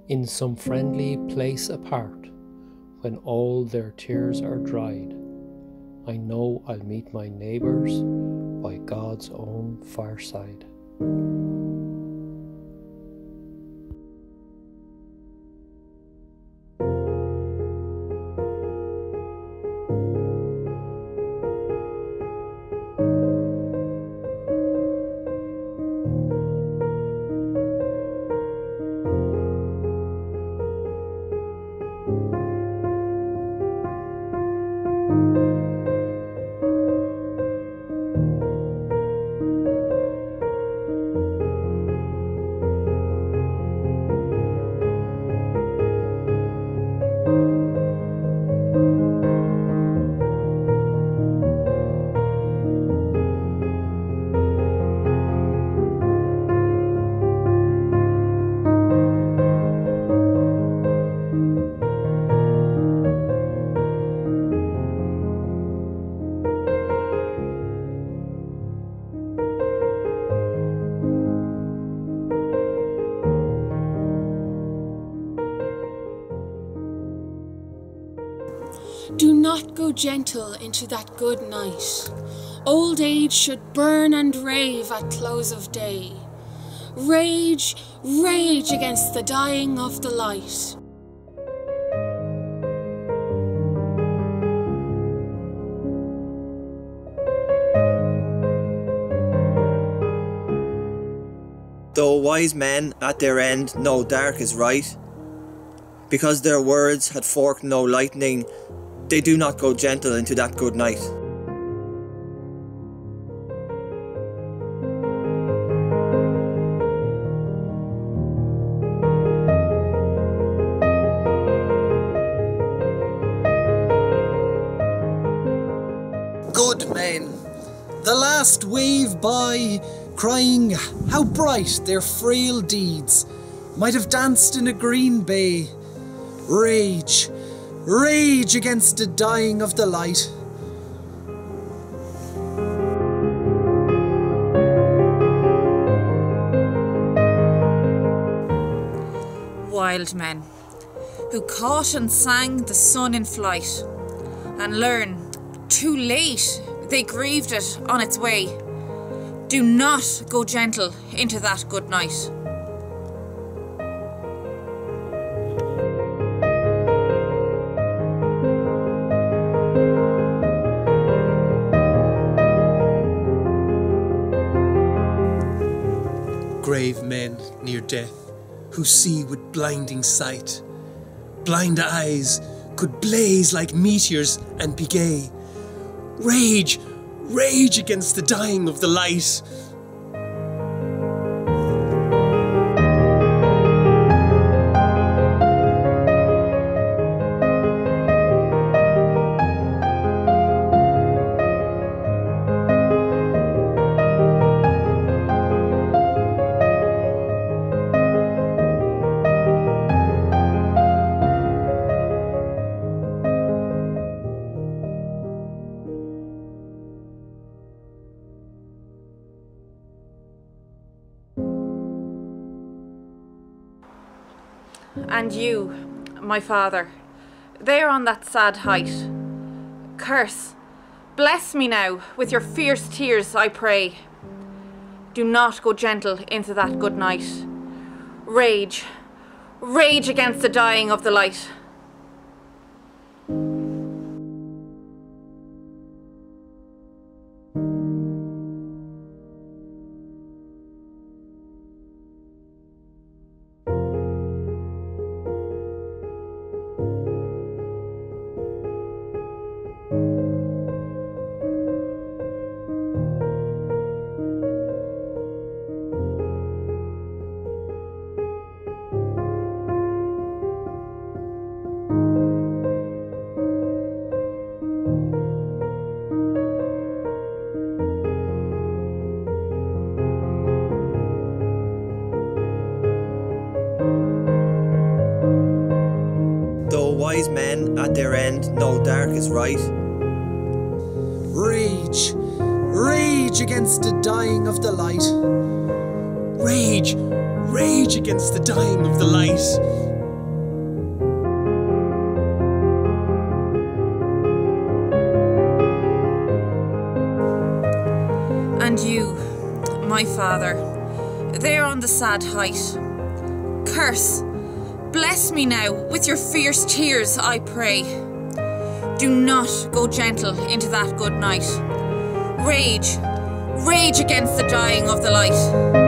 in some friendly place apart, when all their tears are dried, I know I'll meet my neighbours by God's own fireside. Do not go gentle into that good night. Old age should burn and rave at close of day. Rage, rage against the dying of the light. Though wise men at their end know dark is right, because their words had forked no lightning, they do not go gentle into that good night. Good men, the last wave by, crying how bright their frail deeds might have danced in a green bay. Rage, rage against the dying of the light. Wild men, who caught and sang the sun in flight, and learn, too late, they grieved it on its way. Do not go gentle into that good night. Grave men near death, who see with blinding sight. Blind eyes could blaze like meteors and be gay. Rage, rage against the dying of the light. And you, my father, there on that sad height, curse, bless me now with your fierce tears, I pray. Do not go gentle into that good night. Rage, rage against the dying of the light. Wise men at their end know dark is right. Rage, rage against the dying of the light. Rage, rage against the dying of the light. my father, there on the sad height. Curse, bless me now with your fierce tears, I pray. Do not go gentle into that good night. Rage, rage against the dying of the light.